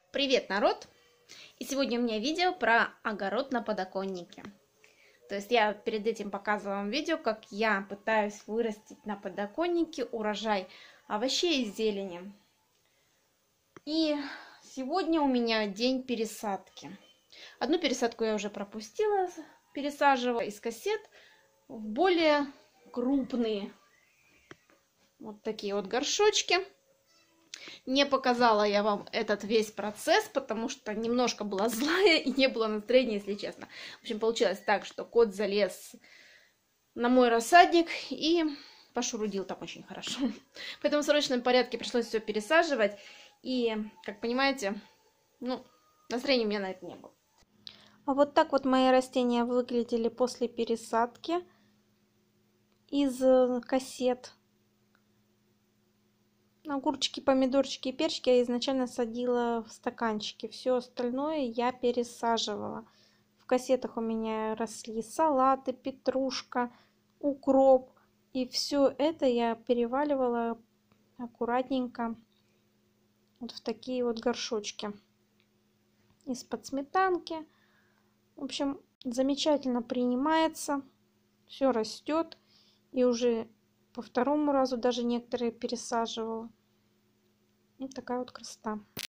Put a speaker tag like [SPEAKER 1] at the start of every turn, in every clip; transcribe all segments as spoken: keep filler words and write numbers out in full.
[SPEAKER 1] Привет, народ! И сегодня у меня видео про огород на подоконнике. То есть я перед этим показывала вам видео, как я пытаюсь вырастить на подоконнике урожай овощей и зелени. И сегодня у меня день пересадки. Одну пересадку я уже пропустила, пересаживала из кассет в более крупные вот такие вот горшочки. Не показала я вам этот весь процесс, потому что немножко была злая и не было настроения, если честно. В общем, получилось так, что кот залез на мой рассадник и пошурудил там очень хорошо. Поэтому в срочном порядке пришлось все пересаживать. И, как понимаете, ну, настроения у меня на это не было.
[SPEAKER 2] А вот так вот мои растения выглядели после пересадки из кассет. Огурчики, помидорчики и перчики я изначально садила в стаканчики. Все остальное я пересаживала. В кассетах у меня росли салаты, петрушка, укроп. И все это я переваливала аккуратненько вот в такие вот горшочки. Из-под сметанки. В общем, замечательно принимается. Все растет. И уже по второму разу даже некоторые пересаживала. И такая вот красота.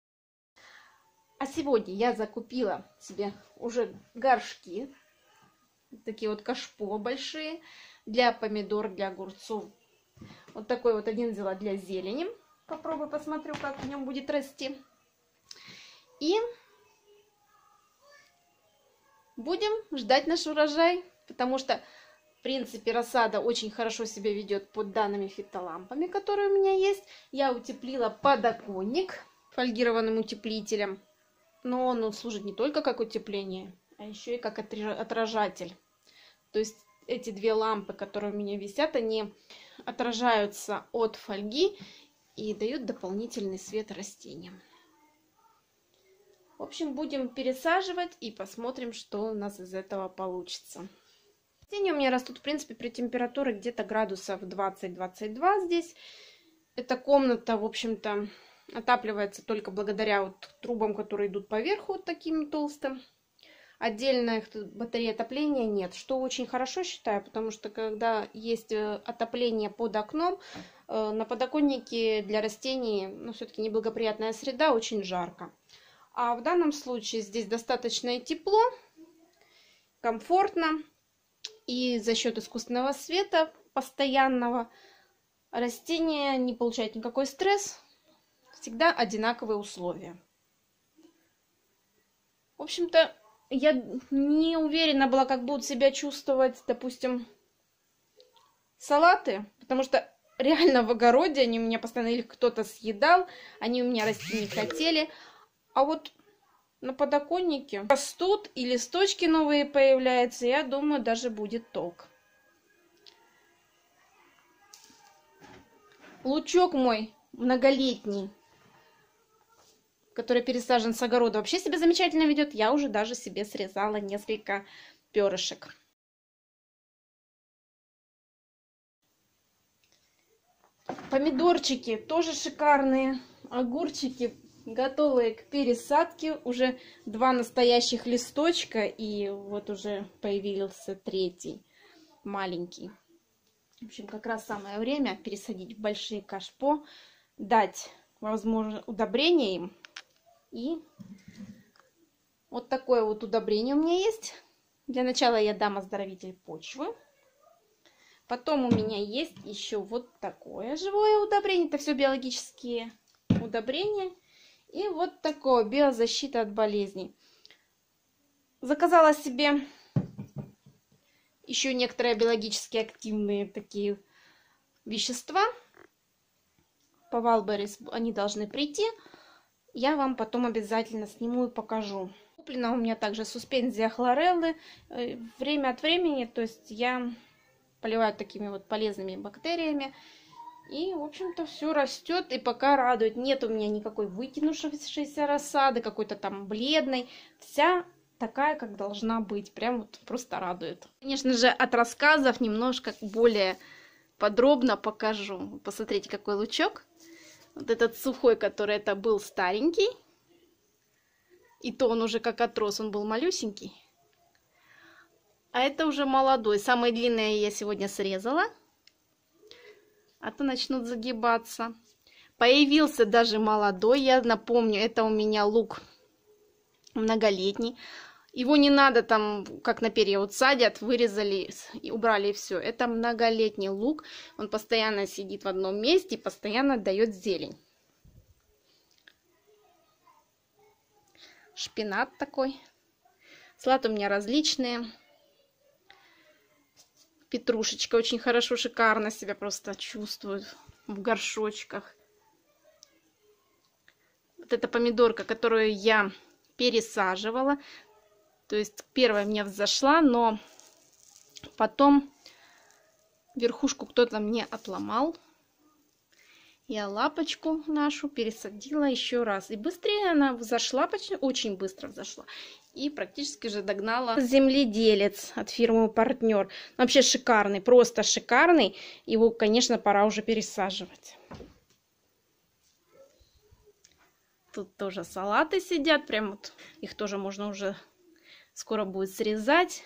[SPEAKER 1] А сегодня я закупила себе уже горшки. Такие вот кашпо большие. Для помидор, для огурцов. Вот такой вот один взяла для зелени. Попробую, посмотрю, как в нем будет расти. И будем ждать наш урожай. Потому что, в принципе, рассада очень хорошо себя ведет под данными фитолампами, которые у меня есть. Я утеплила подоконник фольгированным утеплителем. Но он служит не только как утепление, а еще и как отражатель. То есть эти две лампы, которые у меня висят, они отражаются от фольги и дают дополнительный свет растениям. В общем, будем пересаживать и посмотрим, что у нас из этого получится. Растения у меня растут, в принципе, при температуре где-то градусов двадцать-двадцать два здесь. Эта комната, в общем-то, отапливается только благодаря вот трубам, которые идут поверху вот таким толстым. Отдельно батареи отопления нет, что очень хорошо считаю, потому что когда есть отопление под окном, на подоконнике для растений, ну, все-таки неблагоприятная среда, очень жарко. А в данном случае здесь достаточно тепло, комфортно. И за счет искусственного света постоянного растения не получают никакой стресс. Всегда одинаковые условия. В общем-то, я не уверена была, как будут себя чувствовать, допустим, салаты. Потому что реально в огороде они у меня постоянно или кто-то съедал, они у меня расти не хотели. А вот на подоконнике растут и листочки новые появляются. Я думаю, даже будет толк. Лучок мой многолетний, который пересажен с огорода, вообще себя замечательно ведет. Я уже даже себе срезала несколько перышек. Помидорчики тоже шикарные. Огурчики готовые к пересадке. Уже два настоящих листочка. И вот уже появился третий, маленький. В общем, как раз самое время пересадить в большие кашпо. Дать, возможно, удобрение им. И вот такое вот удобрение у меня есть. Для начала я дам оздоровитель почвы. Потом у меня есть еще вот такое живое удобрение. Это все биологические удобрения. И вот такое, биозащита от болезней. Заказала себе еще некоторые биологически активные такие вещества. По Валберис они должны прийти. Я вам потом обязательно сниму и покажу. Куплена у меня также суспензия хлореллы. Время от времени, то есть я поливаю такими вот полезными бактериями. И, в общем-то, все растет и пока радует. Нет у меня никакой вытянувшейся рассады, какой-то там бледной. Вся такая, как должна быть. Прям вот просто радует. Конечно же, от рассказов немножко более подробно покажу. Посмотрите, какой лучок. Вот этот сухой, который это был старенький. И то он уже как отрос, он был малюсенький. А это уже молодой. Самые длинные я сегодня срезала. А то начнут загибаться. Появился даже молодой. Я напомню, это у меня лук многолетний. Его не надо там, как на период садят, вырезали и убрали, и все. Это многолетний лук. Он постоянно сидит в одном месте и постоянно дает зелень. Шпинат такой. Салаты у меня различные. Петрушечка очень хорошо, шикарно себя просто чувствует в горшочках. Вот эта помидорка, которую я пересаживала. То есть первая у меня взошла, но потом верхушку кто-то мне отломал. Я лапочку нашу пересадила еще раз. И быстрее она взошла, почти очень быстро взошла. И практически же догнала земледелец от фирмы «Партнер». Вообще шикарный, просто шикарный. Его, конечно, пора уже пересаживать. Тут тоже салаты сидят. Прям вот их тоже можно уже скоро будет срезать.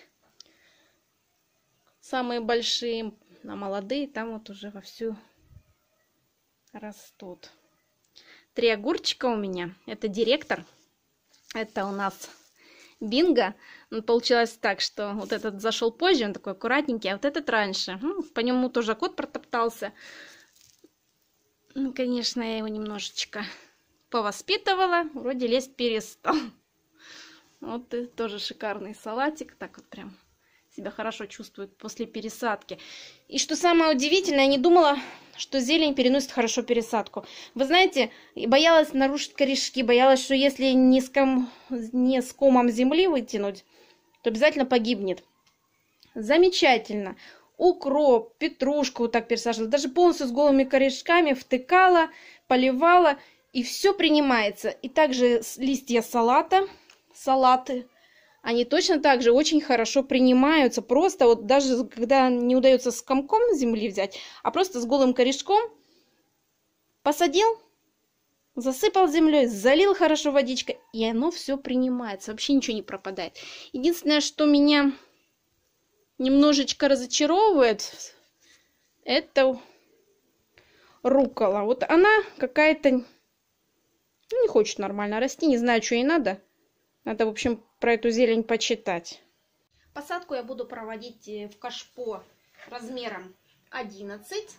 [SPEAKER 1] Самые большие, а молодые там вот уже вовсю растут. Три огурчика у меня. Это директор. Это у нас бинго. Ну, получилось так, что вот этот зашел позже, он такой аккуратненький, а вот этот раньше. Ну, по нему тоже кот протоптался. Ну, конечно, я его немножечко повоспитывала. Вроде лезть перестал. Вот и тоже шикарный салатик. Так вот прям себя хорошо чувствует после пересадки. И что самое удивительное, я не думала, что зелень переносит хорошо пересадку. Вы знаете, боялась нарушить корешки, боялась, что если не с, ком, не с комом земли вытянуть, то обязательно погибнет. Замечательно. Укроп, петрушку вот так пересаживала. Даже полностью с голыми корешками втыкала, поливала. И все принимается. И также листья салата, салаты, они точно так же очень хорошо принимаются. Просто вот даже когда не удается с комком земли взять, а просто с голым корешком посадил, засыпал землей, залил хорошо водичкой, и оно все принимается. Вообще ничего не пропадает. Единственное, что меня немножечко разочаровывает, это руккола. Вот она какая-то не хочет нормально расти, не знаю, что ей надо. Надо, в общем, про эту зелень почитать. Посадку я буду проводить в кашпо размером одиннадцать,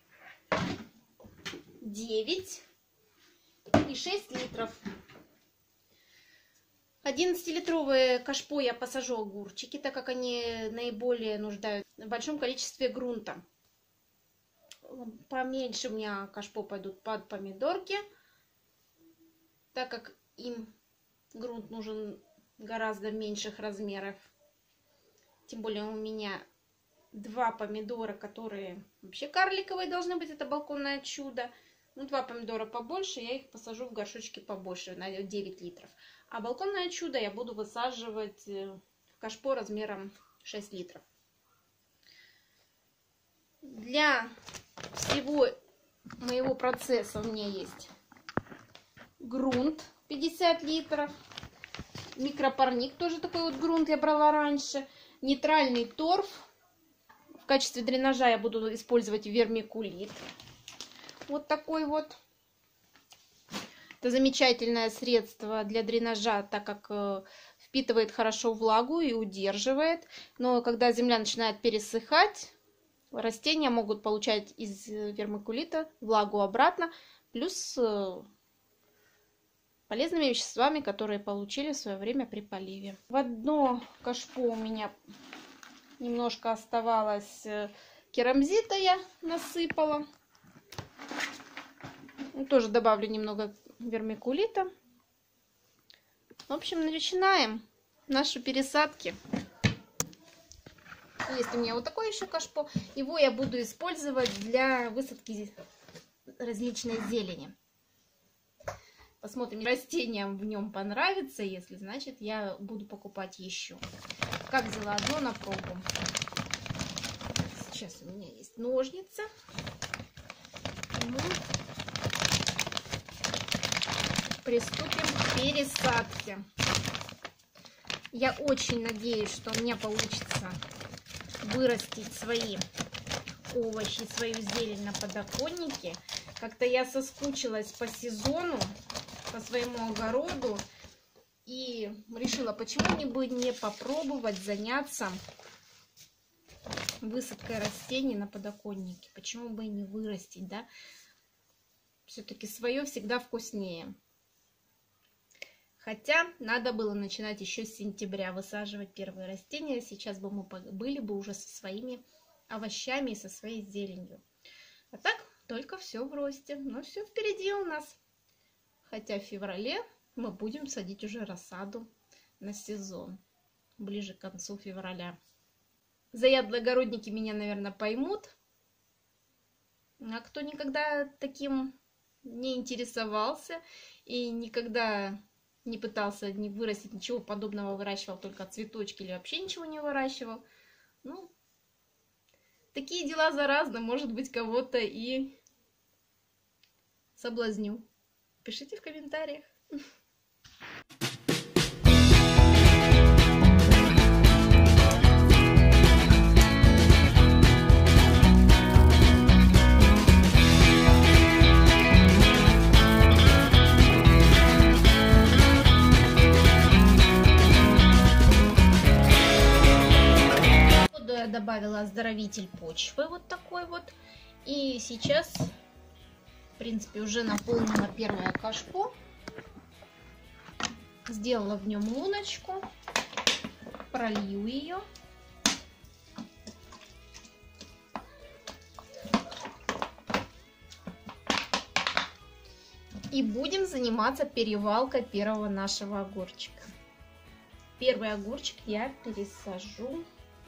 [SPEAKER 1] девять и шесть литров. одиннадцатилитровые кашпо я посажу огурчики, так как они наиболее нуждаются в большом количестве грунта. Поменьше у меня кашпо пойдут под помидорки, так как им грунт нужен гораздо меньших размеров. Тем более у меня два помидора, которые вообще карликовые должны быть. Это балконное чудо. Ну, два помидора побольше, я их посажу в горшочки побольше, на девять литров. А балконное чудо я буду высаживать в кашпо размером шесть литров. Для всего моего процесса у меня есть грунт пятьдесят литров. Микропарник, тоже такой вот грунт я брала раньше. Нейтральный торф. В качестве дренажа я буду использовать вермикулит. Вот такой вот. Это замечательное средство для дренажа, так как впитывает хорошо влагу и удерживает. Но когда земля начинает пересыхать, растения могут получать из вермикулита влагу обратно. Плюс полезными веществами, которые получили в свое время при поливе. В одно кашпо у меня немножко оставалось керамзита, я насыпала. Тоже добавлю немного вермикулита. В общем, начинаем наши пересадки. Есть у меня вот такое еще кашпо. Его я буду использовать для высадки различной зелени. Посмотрим, растениям в нем понравится. Если, значит, я буду покупать еще. Как взяла одно на пробу. Сейчас у меня есть ножницы. Мы приступим к пересадке. Я очень надеюсь, что у меня получится вырастить свои овощи, свою зелень на подоконнике. Как-то я соскучилась по сезону, по своему огороду. И решила, почему бы не попробовать заняться высадкой растений на подоконнике. Почему бы и не вырастить, да? Все-таки свое всегда вкуснее. Хотя надо было начинать еще с сентября высаживать первые растения. Сейчас бы мы были бы уже со своими овощами и со своей зеленью. А так только все в росте. Но все впереди у нас. Хотя в феврале мы будем садить уже рассаду на сезон. Ближе к концу февраля. Заядлые огородники меня, наверное, поймут. А кто никогда таким не интересовался и никогда не пытался не вырастить, ничего подобного, выращивал только цветочки или вообще ничего не выращивал. Ну, такие дела заразны, может быть, кого-то и соблазню. Пишите в комментариях. Я добавила оздоровитель почвы вот такой вот, и сейчас в принципе уже наполнила первое кашпо, сделала в нем луночку, пролью ее. И будем заниматься перевалкой первого нашего огурчика. Первый огурчик я пересажу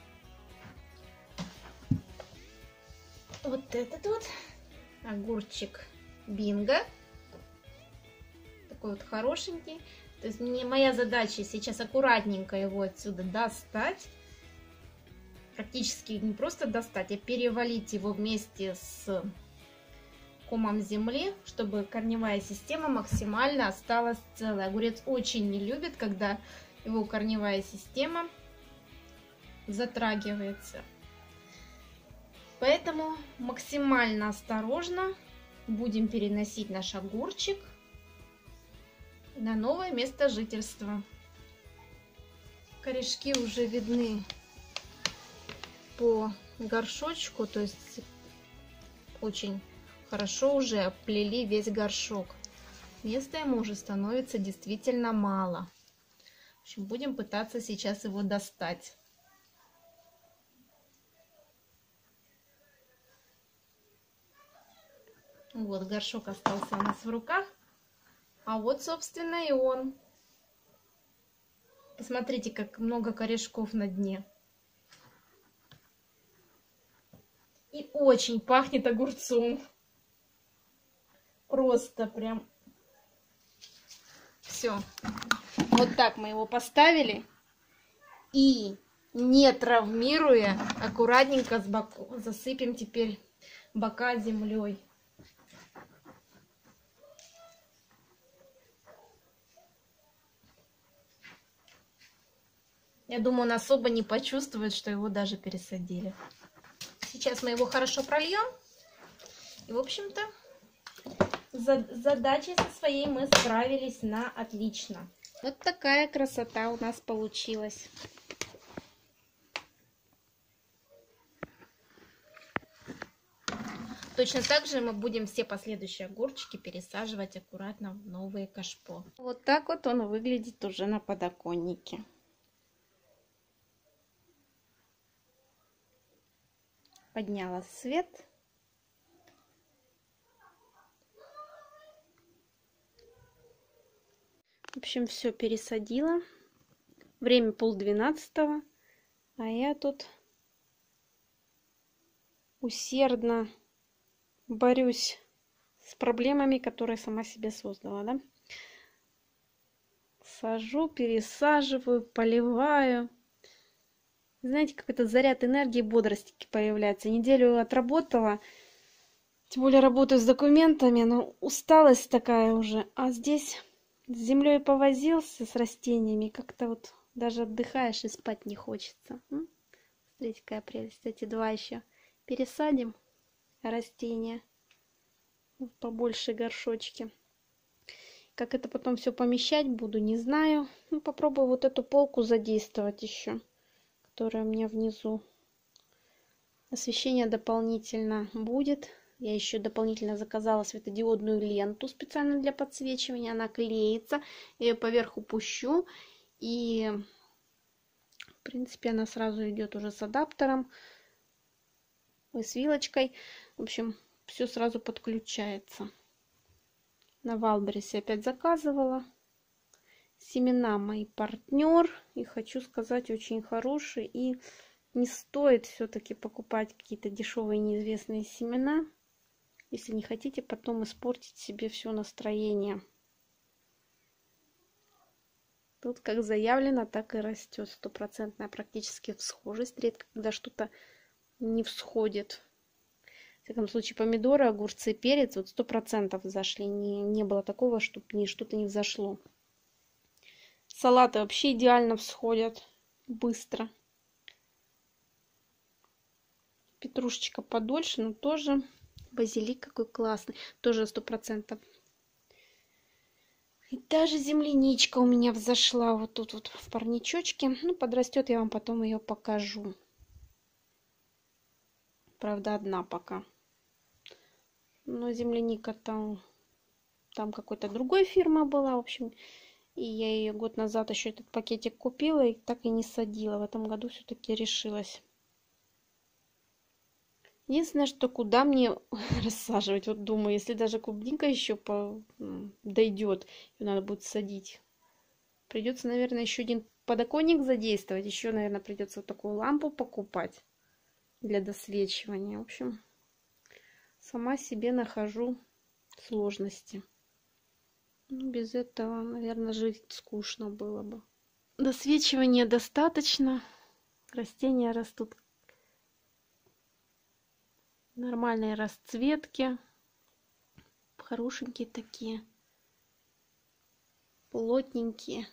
[SPEAKER 1] вот этот вот огурчик Бинго. Такой вот хорошенький. То есть мне, моя задача сейчас аккуратненько его отсюда достать. Практически не просто достать, а перевалить его вместе с комом земли, чтобы корневая система максимально осталась целой. Огурец очень не любит, когда его корневая система затрагивается. Поэтому максимально осторожно будем переносить наш огурчик на новое место жительства. Корешки уже видны по горшочку, то есть очень хорошо уже оплели весь горшок. Места ему уже становится действительно мало. В общем, будем пытаться сейчас его достать. Вот, горшок остался у нас в руках. А вот, собственно, и он. Посмотрите, как много корешков на дне. И очень пахнет огурцом. Просто прям. Все. Вот так мы его поставили. И, не травмируя, аккуратненько с боку засыпем теперь бока землей. Я думаю, он особо не почувствует, что его даже пересадили. Сейчас мы его хорошо прольем. И, в общем-то, с задачей со своей мы справились на отлично. Вот такая красота у нас получилась. Точно так же мы будем все последующие огурчики пересаживать аккуратно в новые кашпо. Вот так вот он выглядит уже на подоконнике. Подняла свет. В общем, все пересадила. Время полдвенадцатого. А я тут усердно борюсь с проблемами, которые сама себе создала, да? Сажу, пересаживаю, поливаю. Знаете, как это заряд энергии, бодрости появляется. Неделю отработала, тем более работаю с документами, но усталость такая уже. А здесь с землей повозился, с растениями, как-то вот Даже отдыхаешь и спать не хочется. М? Смотрите, какая прелесть. Эти два еще пересадим растения в побольше горшочки. Как это потом все помещать буду, не знаю. Ну, попробую вот эту полку задействовать еще, которая у меня внизу. Освещение дополнительно будет. Я еще дополнительно заказала светодиодную ленту специально для подсвечивания. Она клеится. Я ее поверху пущу. И, в принципе, она сразу идет уже с адаптером и с вилочкой. В общем, все сразу подключается. На Валбересе опять заказывала. Семена мои партнер. И хочу сказать, очень хорошие. И не стоит все-таки покупать какие-то дешевые неизвестные семена, если не хотите потом испортить себе все настроение. Тут как заявлено, так и растет. Стопроцентная практически всхожесть. Редко когда что-то не всходит. В всяком случае, помидоры, огурцы, перец вот сто процентов зашли. Не, не было такого, чтобы ни что-то не взошло. Салаты вообще идеально всходят. Быстро. Петрушечка подольше, но тоже базилик какой классный. Тоже сто процентов. И даже земляничка у меня взошла вот тут вот в парничочке. Ну, подрастет, я вам потом ее покажу. Правда, одна пока. Но земляника там, там какой-то другой фирмы была, в общем. И я ее год назад еще этот пакетик купила и так и не садила. В этом году все-таки решилась. Единственное, что куда мне рассаживать, вот думаю, если даже клубника еще по... дойдет, ее надо будет садить. Придется, наверное, еще один подоконник задействовать, еще, наверное, придется вот такую лампу покупать для досвечивания. В общем, сама себе нахожу сложности. Без этого, наверное, жить скучно было бы. Досвечивания достаточно, растения растут. Нормальные расцветки. Хорошенькие такие. Плотненькие.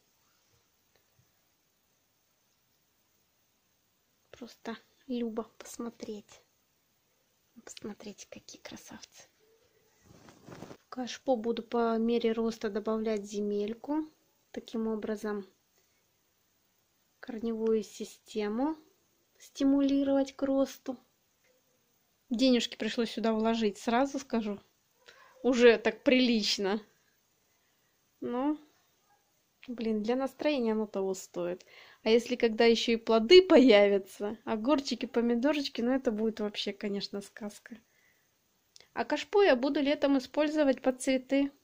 [SPEAKER 1] Просто любо посмотреть. Посмотрите, какие красавцы. В кашпо буду по мере роста добавлять земельку. Таким образом корневую систему стимулировать к росту. Денежки пришлось сюда вложить, сразу скажу. Уже так прилично. Но, блин, для настроения оно того стоит. А если когда еще и плоды появятся, огурчики, помидорчики, ну это будет вообще, конечно, сказка. А кашпо я буду летом использовать под цветы.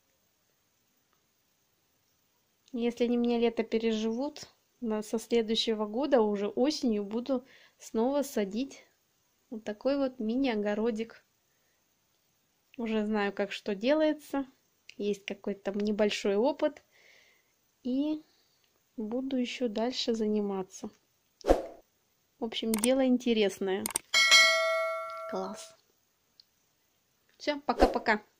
[SPEAKER 1] Если они мне лето переживут, со следующего года уже осенью буду снова садить. Вот такой вот мини-огородик. Уже знаю, как что делается. Есть какой-то небольшой опыт. И буду еще дальше заниматься. В общем, дело интересное. Класс. Все, пока-пока.